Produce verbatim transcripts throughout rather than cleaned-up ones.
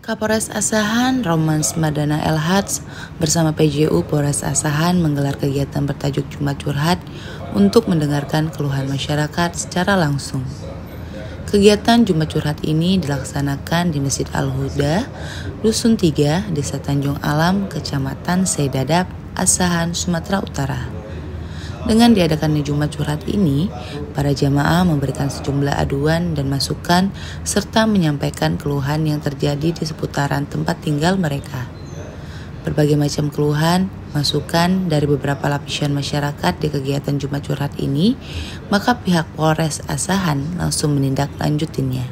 Kapolres Asahan Romans Madana Elhadz bersama P J U Polres Asahan menggelar kegiatan bertajuk Jumat Curhat untuk mendengarkan keluhan masyarakat secara langsung. Kegiatan Jumat Curhat ini dilaksanakan di Masjid Al-Huda, Dusun tiga, Desa Tanjung Alam, Kecamatan Seidadap, Asahan, Sumatera Utara. Dengan diadakannya Jumat Curhat ini, para jamaah memberikan sejumlah aduan dan masukan serta menyampaikan keluhan yang terjadi di seputaran tempat tinggal mereka. Berbagai macam keluhan, masukan dari beberapa lapisan masyarakat di kegiatan Jumat Curhat ini, maka pihak Polres Asahan langsung menindaklanjutinya.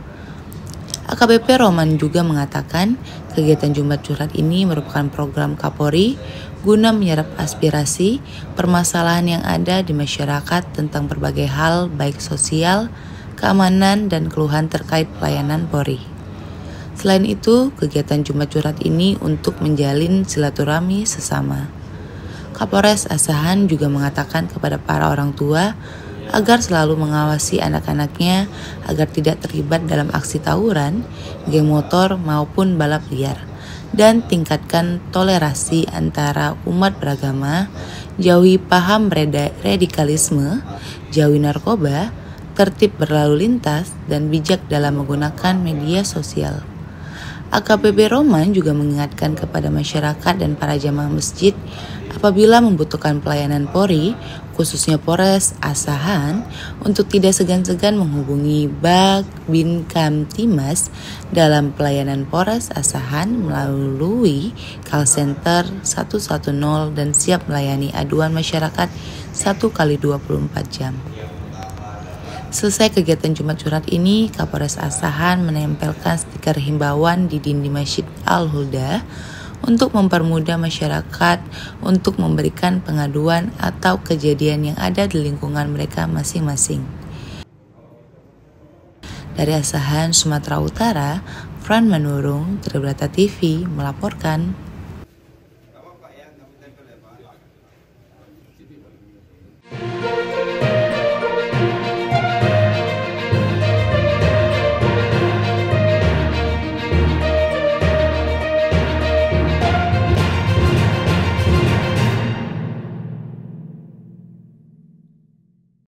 A K B P Roman juga mengatakan kegiatan Jumat Curhat ini merupakan program Kapolri guna menyerap aspirasi permasalahan yang ada di masyarakat tentang berbagai hal baik sosial, keamanan, dan keluhan terkait pelayanan Polri. Selain itu, kegiatan Jumat Curhat ini untuk menjalin silaturahmi sesama. Kapolres Asahan juga mengatakan kepada para orang tua agar selalu mengawasi anak-anaknya agar tidak terlibat dalam aksi tawuran, geng motor maupun balap liar, dan tingkatkan toleransi antara umat beragama, jauhi paham radikalisme, jauhi narkoba, tertib berlalu lintas, dan bijak dalam menggunakan media sosial. A K B P Roman juga mengingatkan kepada masyarakat dan para jamaah masjid apabila membutuhkan pelayanan Polri, khususnya Polres Asahan, untuk tidak segan-segan menghubungi Bag Bin Kamtimas dalam pelayanan Polres Asahan melalui call center satu satu nol dan siap melayani aduan masyarakat satu kali dua puluh empat jam. Selesai kegiatan Jumat Curhat ini, Kapolres Asahan menempelkan stiker himbauan di dinding Masjid Al-Huda untuk mempermudah masyarakat untuk memberikan pengaduan atau kejadian yang ada di lingkungan mereka masing-masing. Dari Asahan, Sumatera Utara, Fran Manurung, Tribrata T V melaporkan.